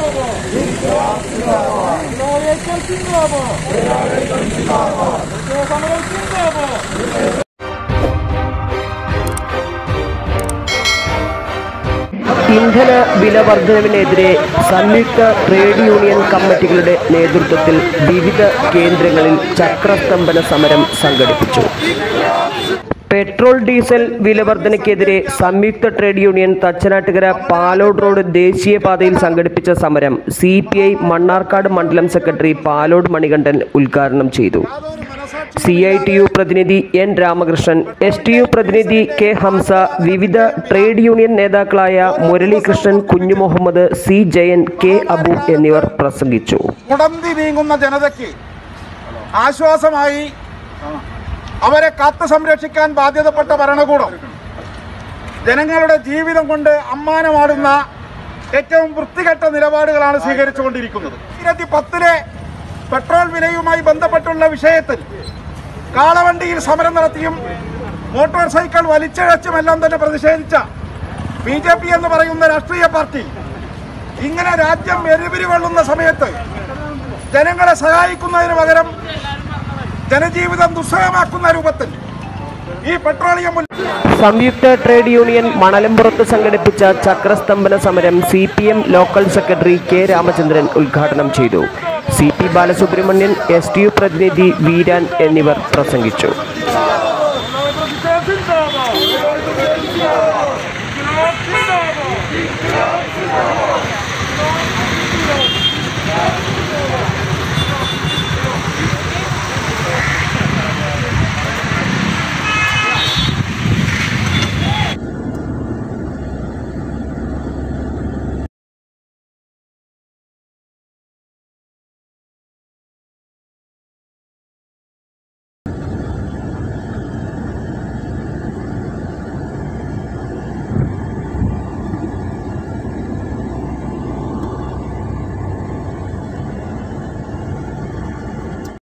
ഇന്ധന വില വർധനവിനെതിരെ സംയുക്ത ട്രേഡ് യൂണിയൻ കമ്മിറ്റികളുടെ നേതൃത്വത്തിൽ വിവിധ കേന്ദ്രങ്ങളിൽ ചക്രസ്തംഭന സമരം സംഘടിപ്പിച്ചു. പെട്രോൾ ഡീസൽ വിലവർധനയ്ക്കെതിരെ സംയുക്ത trade union Thachanattukara Palode road ദേശീയപാതയിൽ സംഘടിപ്പിച്ച സമരം CPI മണ്ണാർക്കാട് മണ്ഡലം സെക്രട്ടറി പാലോട് മണികണ്ഠൻ ഉദ്ഘാടനം ചെയ്തു. CITU പ്രതിനിധി N രാമകൃഷ്ണൻ, STU പ്രതിനിധി K ഹംസ, വിവിധ ട്രേഡ് യൂണിയൻ നേതാക്കളായ മുരളീകൃഷ്ണൻ, കുഞ്ഞുമുഹമ്മദ്, C ജയൻ, K അബു എന്നിവർ പ്രസംഗിച്ചു. മുടന്തി നീങ്ങുന്ന ജനതയ്ക്ക് ആശ്വാസമായി അവരെ കാത്തു സംരക്ഷിക്കാൻ ബാധ്യതപ്പെട്ട ഭരണകൂടം ജനങ്ങളുടെ ജീവിതം കൊണ്ട് അമ്മാനമാടുന്ന ഏറ്റവും വൃത്തികെട്ട നിലപാടുകളാണ് സ്വീകരിച്ചുകൊണ്ടിരിക്കുന്നത്. 2010 പെട്രോൾ വിലയുമായി ബന്ധപ്പെട്ടുള്ള വിഷയത്തിൽ കാളവണ്ടിയിൽ സമരം നടത്തിയും മോട്ടോർ സൈക്കിൾ വലിച്ചിഴച്ചുമെല്ലാം തന്നെ പ്രതിഷേധിച്ച BJP എന്ന് പറയുന്ന രാഷ്ട്രീയ പാർട്ടി ഇങ്ങനെ രാജ്യം എരിപിരി കൊള്ളുന്ന സമയത്ത് ജനങ്ങളെ സഹായിക്കുന്നതിന് പകരം ജനജീവിതം ദുസ്സഹമാക്കുന്ന രൂപത്തിൽ ഈ പെട്രോളിയം സംയുക്ത ട്രേഡ് യൂണിയൻ മണലമ്പുറത്ത് സംഘടിപ്പിച്ച ചക്രസ്തംഭന സമരം CPM local secretary K Ramachandran ഉദ്ഘാടനം ചെയ്തു. CP ബാലസുബ്രഹ്മണ്യൻ, STU പ്രതിനിധി വീരാൻ എന്നിവർ പ്രസംഗിച്ചു.